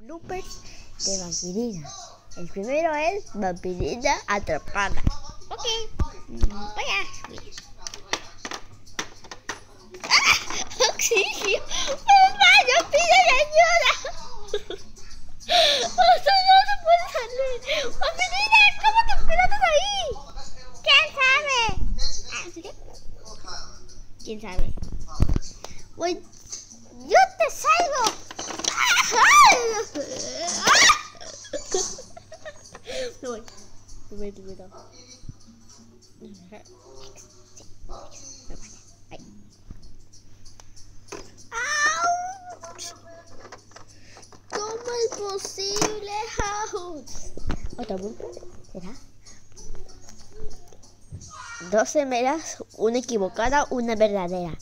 bloopers de Vampirina. El primero es Vampirina atrapada. Ok, vaya. ¡Auxilio! ¡Mamá, yo pido ayuda! ¡Oh, no se puede salir! ¡Vampirina, cómo te quedaste ahí! ¿Quién sabe? ¿Quién sabe? Pues yo te salvo. Me voy. ¿Cómo es posible? ¿Otra vuelta? ¿Será? 12 meras, una equivocada, una verdadera.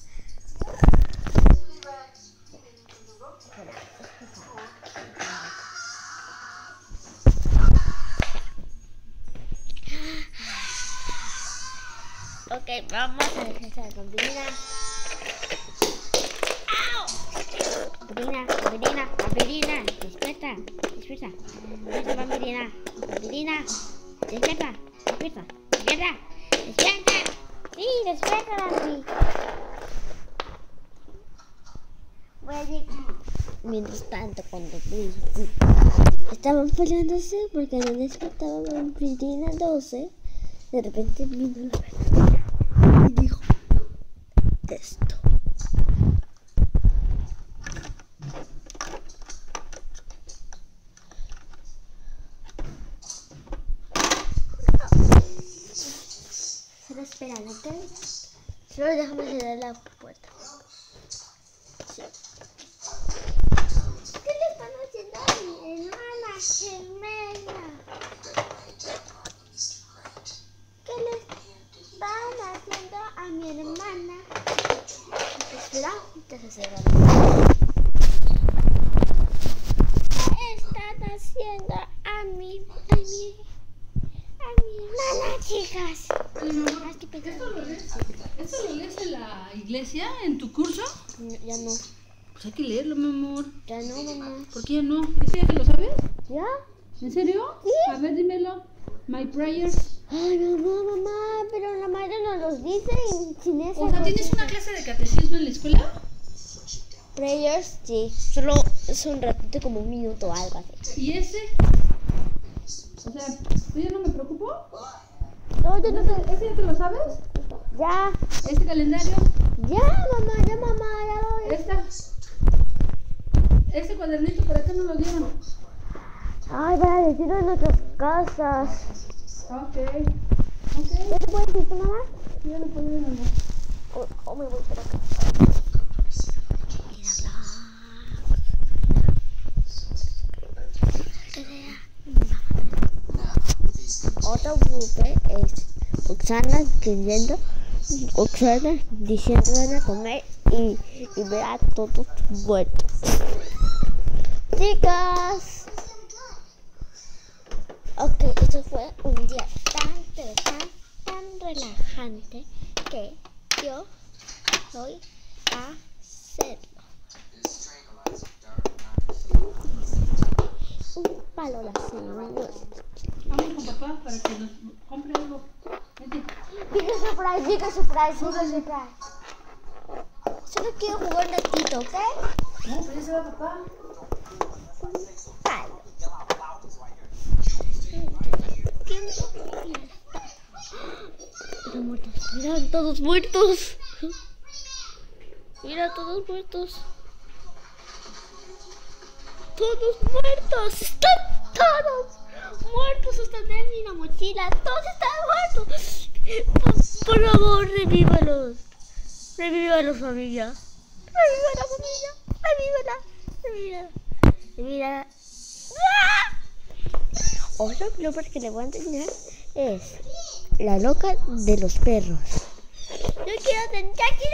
Ok, vamos a empezar con Vampirina. ¡Au! Vampirina, despierta. Despierta, Vampirina, despierta. Sí, despierta, Vampi. Voy a llegar. Mientras tanto, cuando estaban peleándose porque no despertaba Vampirina 12, de repente vino la verdad y dijo esto. Solo esperan, ¿ok? Solo déjame cerrar la puerta. Sí. ¿Qué le están haciendo a mi hermana gemela? ¿Qué le están haciendo a mi hermana? Espera, ya se cerró. ¿Qué están haciendo a mi hermana, chicas? ¿Esto lo lees en la iglesia, en tu curso? No, ya no. Pues hay que leerlo, mi amor. Ya no, mamá. ¿Por qué ya no? ¿Eso ya te lo sabes? ¿Ya? ¿En serio? Sí. A ver, dímelo. My prayers. Ay, mamá, pero la madre nos los dice y sin eso. O sea, ¿tienes una clase de catecismo en la escuela? Prayers, sí. Solo es un ratito, como un minuto o algo así. ¿Y ese? O sea, ¿tú ya no me preocupo? No, yo no sé. ¿Ese ya te lo sabes? Ya. ¿Este calendario? Ya, mamá, ya doy. Este cuadernito, ¿para qué no lo dieron? Ay, para decirlo en nuestras casas. Ok. ¿Ya te puedes decir, mamá? Ya lo puedo ver, amor. O me voy por acá. Otro grupo es Oxana diciendo van a comer y ver a todos muertos. Chicas, ok, esto fue un día tan relajante que yo voy a hacerlo. Un palo de cebolla. Vamos con papá para que nos compre algo. Vente. Big surprise. Solo quiero jugar un ratito, ¿ok? No, pero ese va papá. Palo. Están muertos. Miran, todos muertos. Mira, todos muertos. Todos muertos. Están todos muertos. Hasta de la mochila. Todos están muertos. Por favor, revívalos. Revívalos, familia. Revívala. Otro blooper que le voy a enseñar es la loca de los perros. Yo quiero tener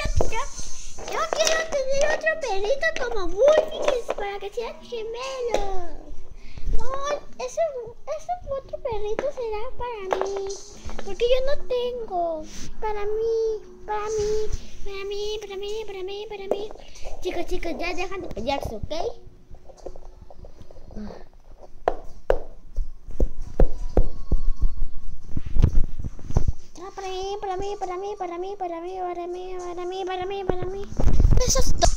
otro perrito como Wolfie para que sean gemelos. No, ese otro perrito será para mí, porque yo no tengo. Para mí. Chicos, ya dejan de pelearse, ¿ok? Para mí. Eso es todo.